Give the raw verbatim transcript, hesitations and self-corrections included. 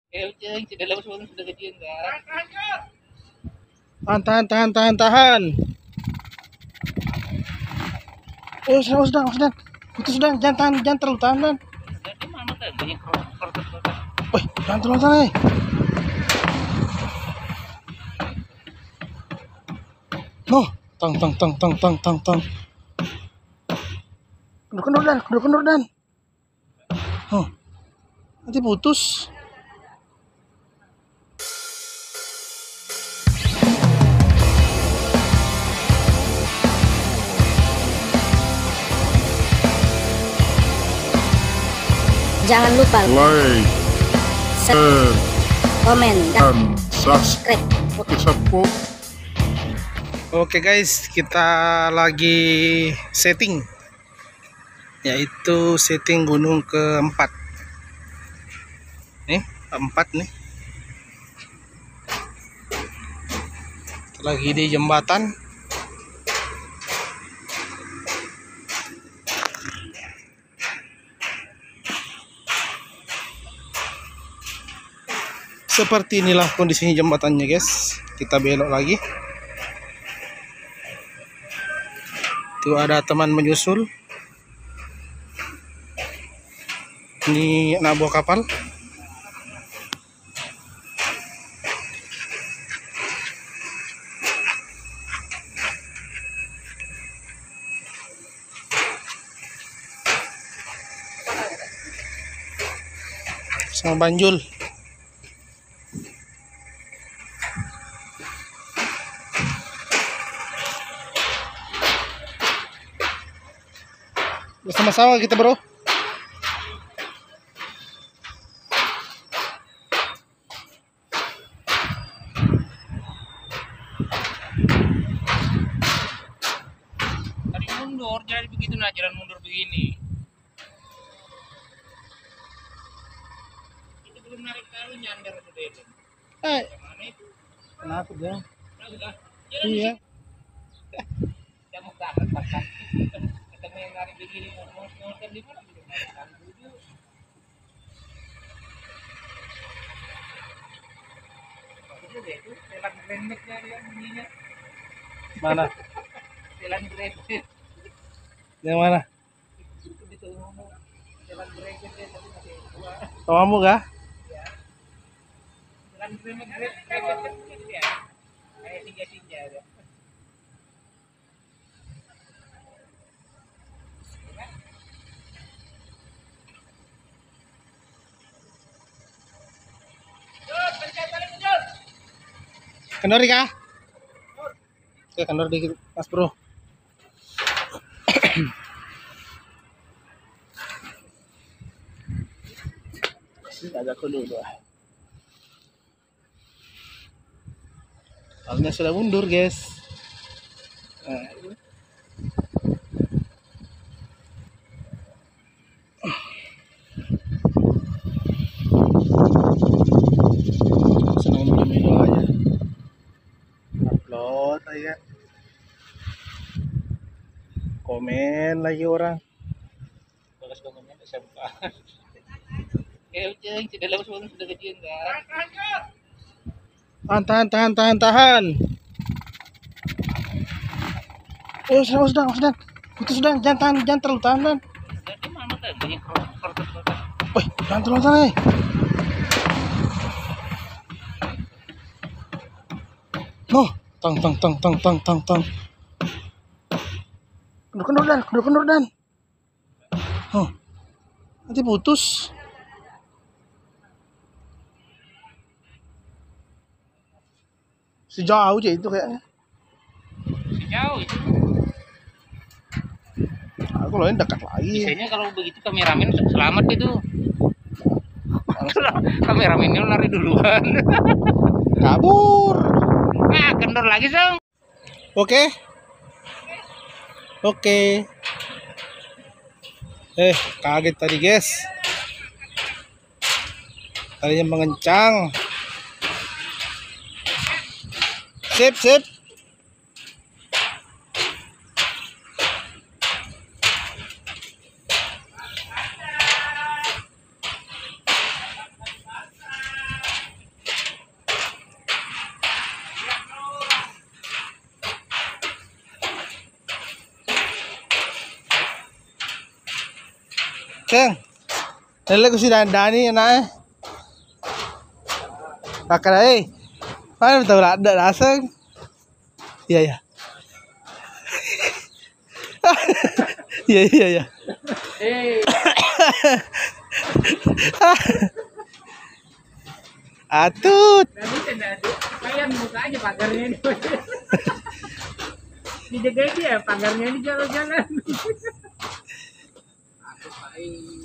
Tahan, tahan, tahan, tahan, tahan. Oh, sudah, sudah, sudah. Itu sudah, jangan tahan, jangan terlalu tahan, dan. Wih, jangan terlalu tahan, eh. No, tang, tang, tang, tang, tang, tang, tang. Kendur, kendur, dan, kendur, kendur, dan. Oh, nanti putus. Jangan lupa like, share, komen, dan dan subscribe. Oke, sapu. Oke guys, kita lagi setting, yaitu setting gunung keempat. Nih, keempat nih. Kita lagi di jembatan. Seperti inilah kondisinya jembatannya guys. Kita belok lagi. Tuh ada teman menyusul. Ini anak buah kapal. Sama Banjul. Bersama-sama kita bro. Tadi mundur, jadi begitu nah jalan mundur begini. Itu belum narik tahu nyandar sudah itu. Eh, Mana itu? kenapa dia? Sudah. Iya. Udah mau banget pakai. Ketemu yang narik begini mau mau kan di mana belum narik tahu dulu. Itu deh itu jalan granitnya dia bunyinya. Mana? Jalan granit. Yang mana? Itu di tengah jalan granit dia tapi masih dua. Kamu kah? Jalan granit granit granit dia. Kayak tiga-tiga ada. Kendor kah? Oke, kendor dikit mas bro. Agak dulu. Soalnya sudah mundur guys. Nah, senang minum aja. Upload aja. Komen lagi orang. Bagus komennya bisa buka. Eh, ceng, sudah lama sebelum sudah gajian kan? Tahan, tahan, tahan, tahan, tahan. Oh, sudah, sudah, sudah. Itu sudah, jangan tahan, jangan terlalu tahan, dan. Jadi mana tuh banyak kertas kertas. Wih, jangan terlalu tahan, eh. No, tang, tang, tang, tang, tang, tang, tang. Kendur, kendur, dan, kendur, kendur, dan. Oh, nanti putus. Sejauh aja itu kayaknya. Jauh itu. Aku loh ini dekat lagi. Biasanya kalau begitu kameramen selamat itu. Kameramennya lari duluan. Kabur. Nah, kendor lagi dong. Oke. Oke. Eh, kaget tadi, guys. Tadinya mengencang. Sip, sip. Keng. Nilai ko si Dani na eh. Kakak eh. Mana tahu ada rasa. Iya ya. Iya iya iya. Eh, Atut. nanti tidak ada. Kayak buka aja pagarnya ini. Dijagain dia pagarnya di jalan-jalan. Aku paling